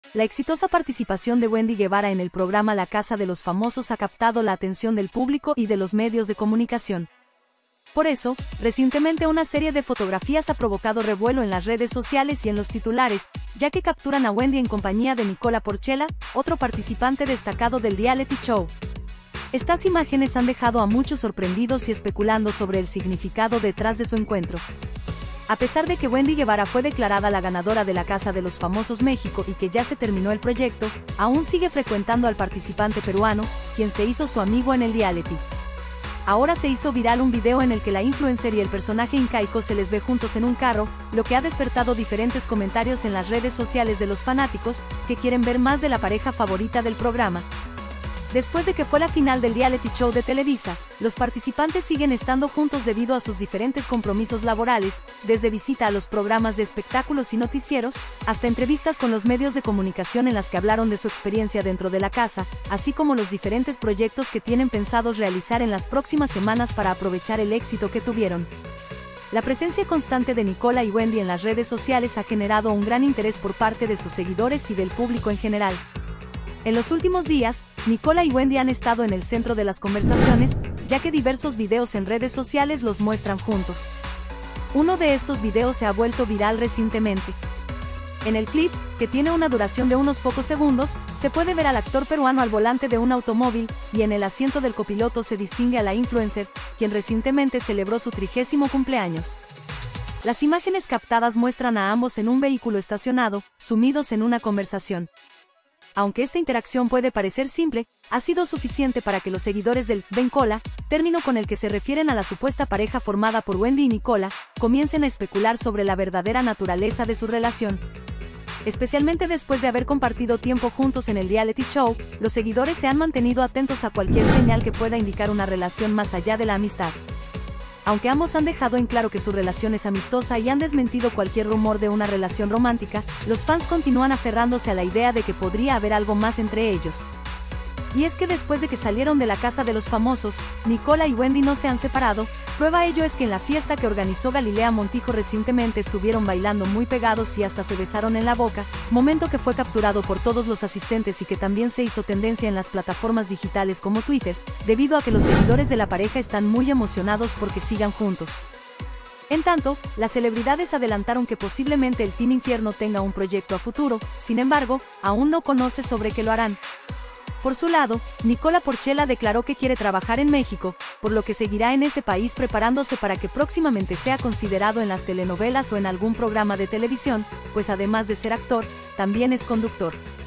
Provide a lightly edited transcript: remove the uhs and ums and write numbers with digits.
La exitosa participación de Wendy Guevara en el programa La Casa de los Famosos ha captado la atención del público y de los medios de comunicación. Por eso, recientemente una serie de fotografías ha provocado revuelo en las redes sociales y en los titulares, ya que capturan a Wendy en compañía de Nicola Porchela, otro participante destacado del reality show. Estas imágenes han dejado a muchos sorprendidos y especulando sobre el significado detrás de su encuentro. A pesar de que Wendy Guevara fue declarada la ganadora de La Casa de los Famosos México y que ya se terminó el proyecto, aún sigue frecuentando al participante peruano, quien se hizo su amigo en el reality. Ahora se hizo viral un video en el que la influencer y el personaje incaico se les ve juntos en un carro, lo que ha despertado diferentes comentarios en las redes sociales de los fanáticos, que quieren ver más de la pareja favorita del programa. Después de que fue la final del reality show de Televisa, los participantes siguen estando juntos debido a sus diferentes compromisos laborales, desde visita a los programas de espectáculos y noticieros, hasta entrevistas con los medios de comunicación en las que hablaron de su experiencia dentro de la casa, así como los diferentes proyectos que tienen pensados realizar en las próximas semanas para aprovechar el éxito que tuvieron. La presencia constante de Nicola y Wendy en las redes sociales ha generado un gran interés por parte de sus seguidores y del público en general. En los últimos días, Nicola y Wendy han estado en el centro de las conversaciones, ya que diversos videos en redes sociales los muestran juntos. Uno de estos videos se ha vuelto viral recientemente. En el clip, que tiene una duración de unos pocos segundos, se puede ver al actor peruano al volante de un automóvil, y en el asiento del copiloto se distingue a la influencer, quien recientemente celebró su 30º cumpleaños. Las imágenes captadas muestran a ambos en un vehículo estacionado, sumidos en una conversación. Aunque esta interacción puede parecer simple, ha sido suficiente para que los seguidores del Bencola, término con el que se refieren a la supuesta pareja formada por Wendy y Nicola, comiencen a especular sobre la verdadera naturaleza de su relación. Especialmente después de haber compartido tiempo juntos en el reality show, los seguidores se han mantenido atentos a cualquier señal que pueda indicar una relación más allá de la amistad. Aunque ambos han dejado en claro que su relación es amistosa y han desmentido cualquier rumor de una relación romántica, los fans continúan aferrándose a la idea de que podría haber algo más entre ellos. Y es que después de que salieron de La Casa de los Famosos, Nicola y Wendy no se han separado. Prueba ello es que en la fiesta que organizó Galilea Montijo recientemente estuvieron bailando muy pegados y hasta se besaron en la boca, momento que fue capturado por todos los asistentes y que también se hizo tendencia en las plataformas digitales como Twitter, debido a que los seguidores de la pareja están muy emocionados porque sigan juntos. En tanto, las celebridades adelantaron que posiblemente el Team Infierno tenga un proyecto a futuro, sin embargo, aún no conoce sobre qué lo harán. Por su lado, Nicola Porchela declaró que quiere trabajar en México, por lo que seguirá en este país preparándose para que próximamente sea considerado en las telenovelas o en algún programa de televisión, pues además de ser actor, también es conductor.